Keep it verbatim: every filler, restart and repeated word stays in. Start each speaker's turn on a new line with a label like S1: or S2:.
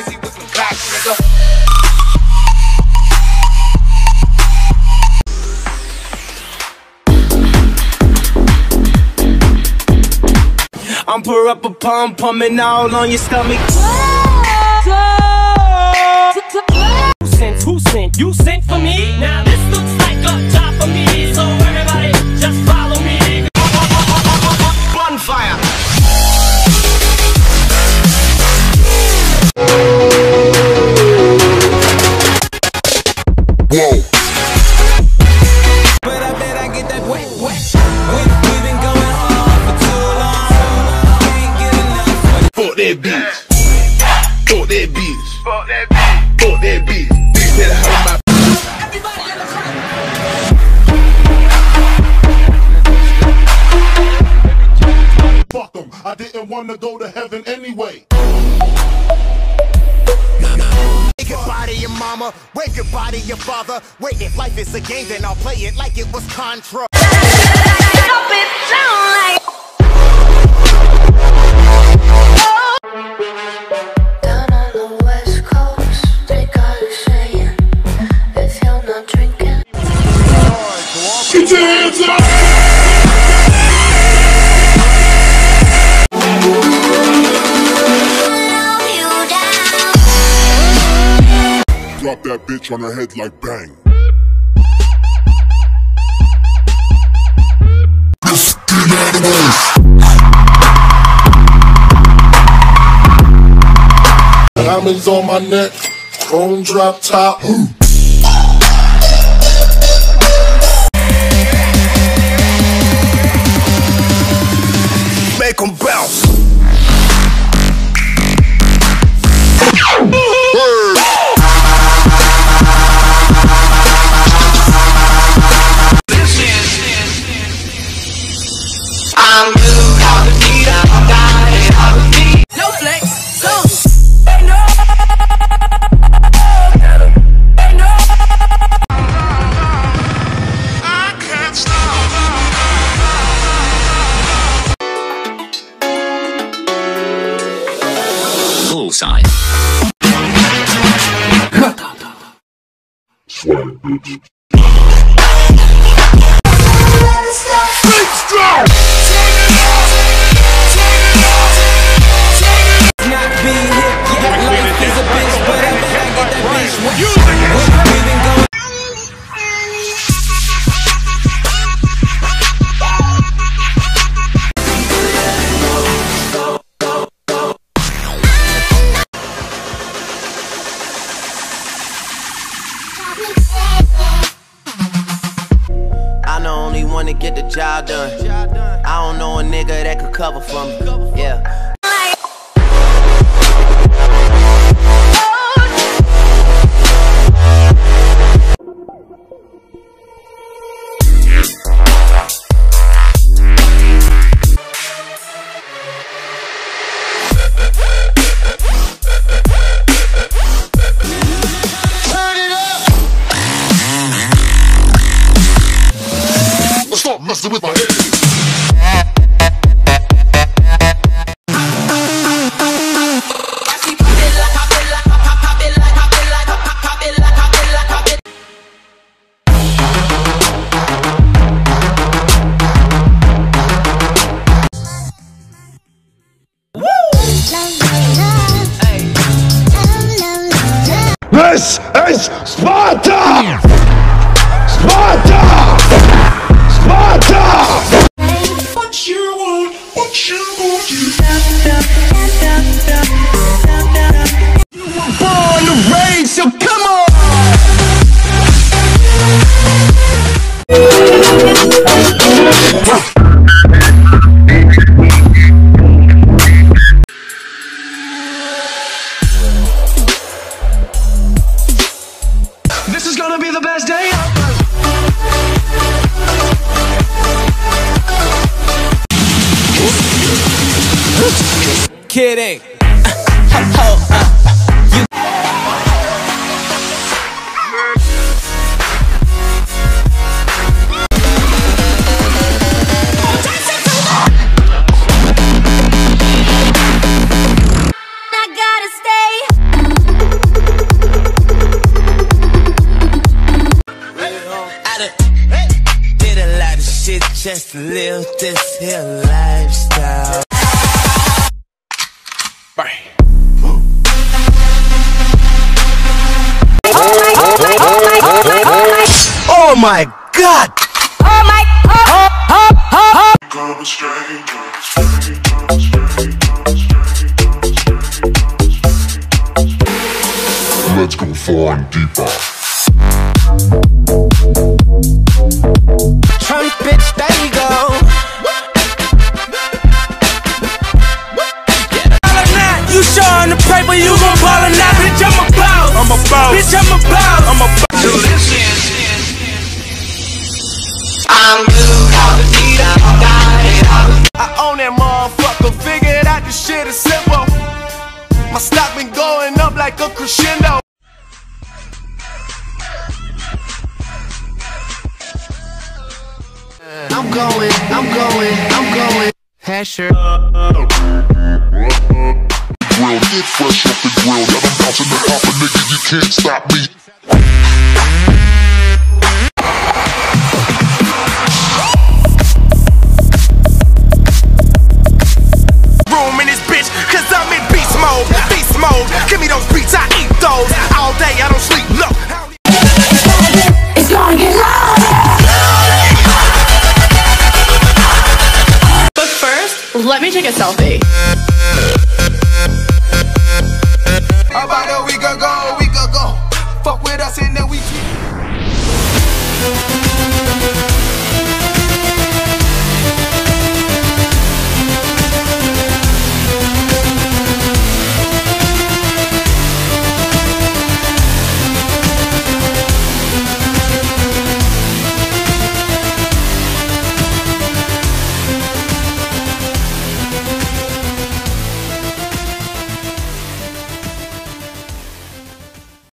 S1: Uzi with some facts, nigga. I'm pour up a pump, pumping all on your stomach. Who sent, who sent, you sent for me? Now this looks like a job for me, so everybody just follow me. Bonfire. Whoa. But I bet I get that wet, wet. We've been going hard for too long. Can't get enough. Fuck that bitch. Fuck that bitch. Fuck that bitch. Fuck that bitch. Bitch better hold my.
S2: Fuck them. I didn't want to go to heaven anyway.
S3: Say goodbye to your mama, wave goodbye to your father. Wait, if life is a game, then I'll play it like it was Contra.
S4: Down on the west coast, they got a saying, if you're not drinking.
S2: Get your hands up! Drop that bitch on her head like bang. Diamonds on my neck, chrome drop top.
S3: Make 'em bounce.
S5: Bullseye.
S2: Swag, bitch.
S6: I'm the only one to get the job done. I don't know a nigga that could cover for me. Yeah.
S2: Stop messing with my head. This is Sparta! Sparta! Sparta! What you want? What you want? You were born to rage, so come on!
S1: This is gonna be the best day of my life. Kidding. Oh, uh, you
S4: I gotta stay.
S6: Let's live this here lifestyle. Bang.
S3: Oh my God!
S4: Oh my, oh, oh, oh, oh.
S1: Come straight, let's go far and deeper.
S6: Trump, bitch, there you go. You showing the paper, you gon' ball or not? Bitch, I'm a boss. I'm a boss. Bitch, I'm a boss. I'm a boss. I'm good.
S3: I own that motherfucker, figured out this shit is simple. My stock been going up like a crescendo. I'm going, I'm going, I'm going. Hasher.
S1: Grill, get fresh off the grill. Yeah, I'm bouncing the hopper, nigga, you can't stop me.
S3: Room in this bitch, cause I'm in beast mode. Beast mode, give me those beats, I eat those. All day, I don't sleep, look.
S4: It's gonna get louder.
S5: But first, let me take a selfie.
S3: About a week ago, a week ago. Fuck with us and then we keep.